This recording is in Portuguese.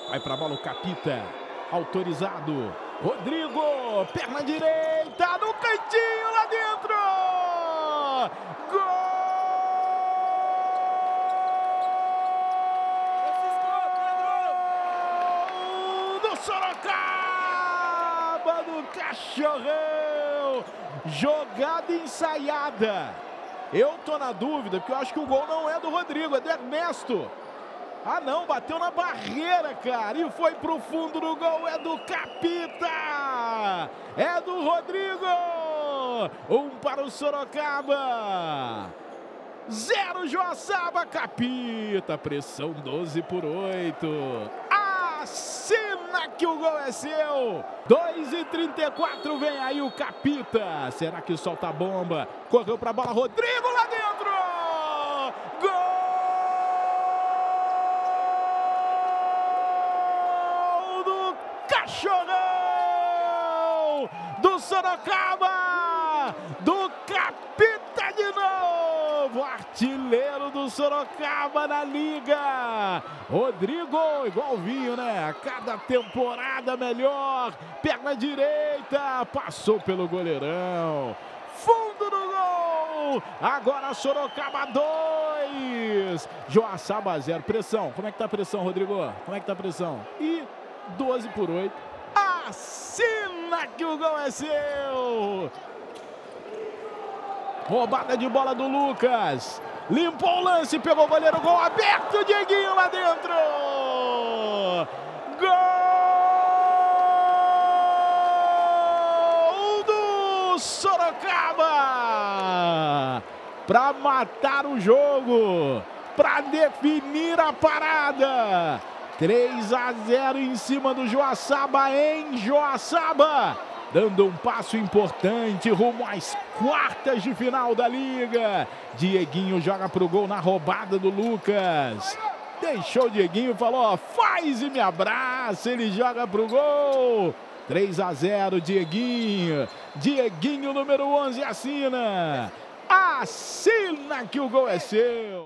Vai pra bola o Capita. Autorizado. Rodrigo. Perna direita. No cantinho lá dentro. Gol do Sorocaba, do Cachorrão. Jogada ensaiada. Eu tô na dúvida, porque eu acho que o gol não é do Rodrigo, é do Ernesto. Ah não, bateu na barreira, cara, e foi pro fundo do gol, é do Capita, é do Rodrigo, 1 para o Sorocaba, 0 Joaçaba. Capita, pressão 12/8, assina que o gol é seu, 2:34, vem aí o Capita, será que solta a bomba, correu pra bola, Rodrigo lá dentro, gol! Cachorrão do Sorocaba, do Capita de novo, artilheiro do Sorocaba na liga. Rodrigo, igual o Vinho, né? A cada temporada melhor, perna direita, passou pelo goleirão, fundo do gol, agora Sorocaba 2, Joaçaba 0, pressão, como é que tá a pressão, Rodrigo? Como é que tá a pressão? E 12/8, assina que o gol é seu! Roubada de bola do Lucas, limpou o lance, pegou o goleiro, gol aberto, Dieguinho lá dentro! Gol do Sorocaba! Para matar o jogo, para definir a parada. 3-0 em cima do Joaçaba em Joaçaba, dando um passo importante rumo às quartas de final da liga. Dieguinho joga pro gol na roubada do Lucas. Deixou o Dieguinho e falou, faz e me abraça, ele joga pro gol. 3-0, Dieguinho. Dieguinho, número 11, assina. Assina que o gol é seu.